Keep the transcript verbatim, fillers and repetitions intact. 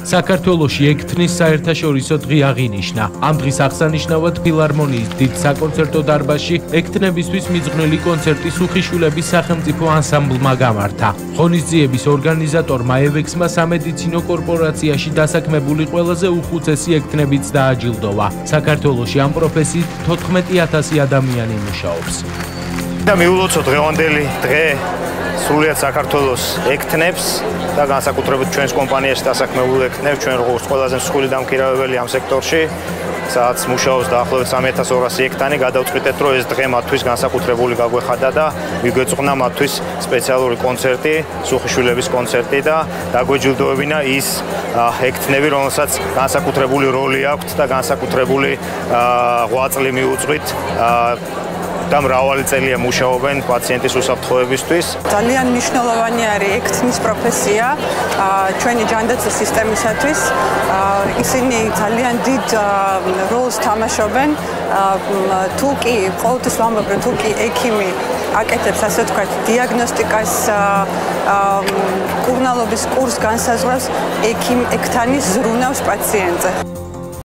საქართველოში ექთნის საერთაშორისო დღე აღინიშნა. ამ დღის აღსანიშნავად ფილარმონიის დიდ საკონცერტო დარბაზში ექთნებისთვის მიძღვნილი კონცერტი სუხიშვილების სახელმწიფო ანსამბლმა გამართა. ღონისძიების ორგანიზატორმა ევექსმა სამედიცინო კორპორაციაში დასაქმებული ყველაზე უხუცესი ექთნებიც დააჯილდოვა. საქართველოში ამ პროფესიით თოთხმეტი ათასი ადამიანი მუშაობს. და მიულოცო დღევანდელი დღე სრულიად საქართველოს ექთნებს და განსაკუთრებით ჩვენს კომპანიაში დასაქმებულ ექთნებს, ჩვენ როგორც ყველაზე მსხვილი დამქირავებელი ამ სექტორში, სადაც მუშაობს დაახლოებით სამი ათას ორასი ექთანი, გადავწყვიტეთ, რომ ეს დღე მათთვის განსაკუთრებული გაგვეხადა და მიგვეწყნა მათთვის სპეციალური კონცერტი, სუხიშვილების კონცერტი და დაგვეჯილდოვებინა ის ექთნები, რომელსაც განსაკუთრებული როლი აქვთ და განსაკუთრებული ღვაწლი მიუძღვით და მრავალი წელია მუშაობენ პაციენტის უსაფრთხოებისთვის. ძალიან მნიშვნელოვანი არის ექთნის პროფესია ჩვენი ჯანდაცვის სისტემისათვის. ისინი ძალიან დიდ როლს თამაშობენ. თუ კი ყოველთვის ვამბობ, რომ თუ კი ექიმი აკეთებს, ასე ვთქვათ, დიაგნოსტიკას კურნალობის კურსს განსაზღვრავს, ექიმ ექთანი ზრუნავს პაციენტზე.